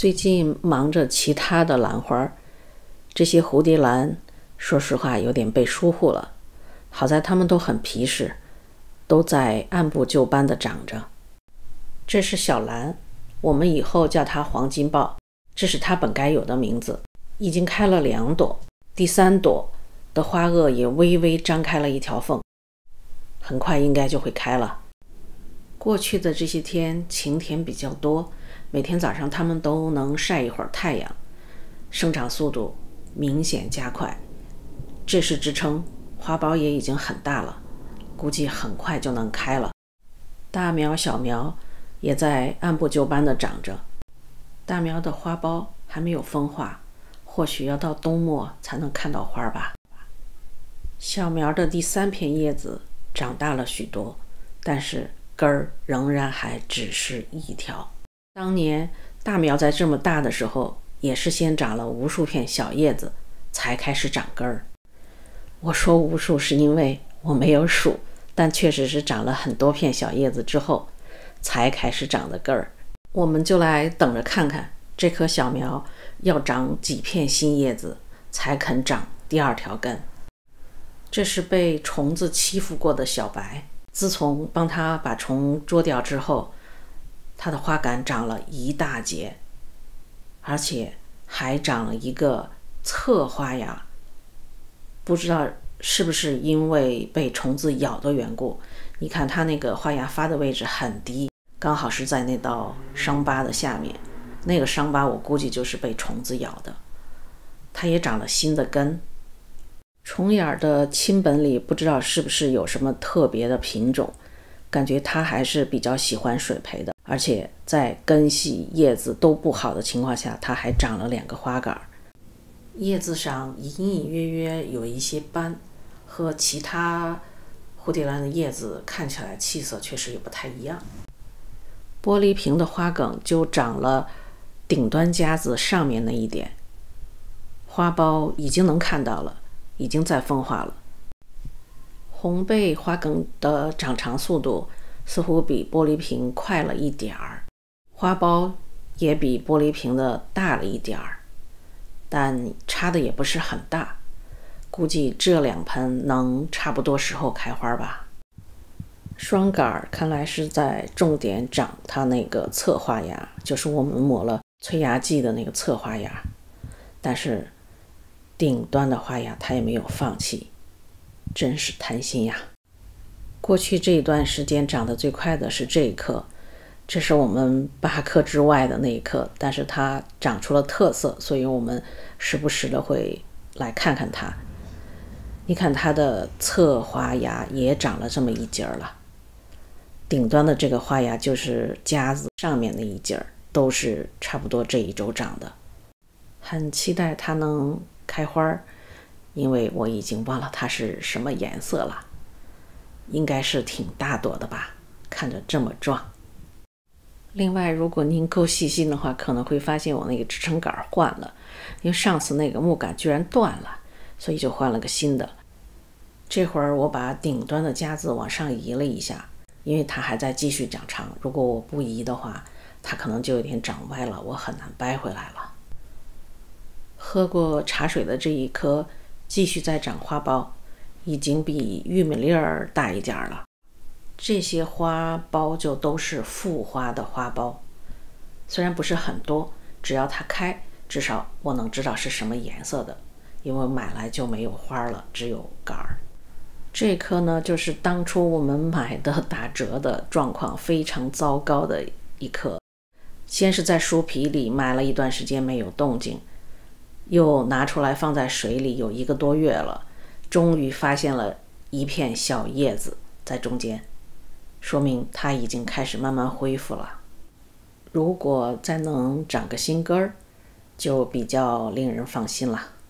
最近忙着其他的兰花，这些蝴蝶兰说实话有点被疏忽了。好在它们都很皮实，都在按部就班地长着。这是小兰，我们以后叫它黄金豹，这是它本该有的名字。已经开了2朵，第3朵的花萼也微微张开了一条缝，很快应该就会开了。过去的这些天晴天比较多，每天早上它们都能晒一会儿太阳，生长速度明显加快。这是支撑，花苞也已经很大了，估计很快就能开了。大苗小苗也在按部就班地长着，大苗的花苞还没有分化，或许要到冬末才能看到花吧。小苗的第3片叶子长大了许多，但是根儿仍然还只是一条。当年大苗在这么大的时候，也是先长了无数片小叶子才开始长根儿。我说无数是因为我没有数，但确实是长了很多片小叶子之后才开始长的根儿。我们就来等着看看这棵小苗要长几片新叶子才肯长第2条根。这是被虫子欺负过的小白，自从帮它把虫捉掉之后，它的花杆长了一大截，而且还长了一个侧花芽。不知道是不是因为被虫子咬的缘故，你看它那个花芽发的位置很低，刚好是在那道伤疤的下面，那个伤疤我估计就是被虫子咬的。它也长了新的根。虫眼的亲本里不知道是不是有什么特别的品种，感觉它还是比较喜欢水培的，而且在根系叶子都不好的情况下，它还长了2个花杆。叶子上隐隐约约有一些斑，和其他蝴蝶兰的叶子看起来气色确实也不太一样。玻璃瓶的花梗就长了顶端夹子上面那一点，花苞已经能看到了，已经在分化了。红背花梗的长长速度似乎比玻璃瓶快了一点儿，花苞也比玻璃瓶的大了一点儿，但差的也不是很大，估计这2盆能差不多时候开花吧。双杆看来是在重点长它那个侧花芽，就是我们抹了催芽剂的那个侧花芽，但是顶端的花芽它也没有放弃，真是贪心呀。过去这一段时间长得最快的是这一棵，这是我们8棵之外的那一棵，但是它长出了特色，所以我们时不时的会来看看它。你看它的侧花芽也长了这么一截了，顶端的这个花芽就是夹子上面那一截，都是差不多这一周长的。很期待它能开花，因为我已经忘了它是什么颜色了，应该是挺大朵的吧，看着这么壮。另外如果您够细心的话，可能会发现我那个支撑杆换了，因为上次那个木杆居然断了，所以就换了个新的。这会儿我把顶端的夹子往上移了一下，因为它还在继续长长，如果我不移的话，它可能就有点长歪了，我很难掰回来了。喝过茶水的这一棵继续在长花苞，已经比玉米粒儿大一点了。这些花苞就都是复花的花苞，虽然不是很多，只要它开，至少我能知道是什么颜色的，因为买来就没有花了，只有杆儿。这棵呢，就是当初我们买的打折的状况非常糟糕的一棵。先是在书皮里埋了一段时间没有动静，又拿出来放在水里有1个多月了，终于发现了一片小叶子在中间，说明它已经开始慢慢恢复了。如果再能长个新根儿，就比较令人放心了。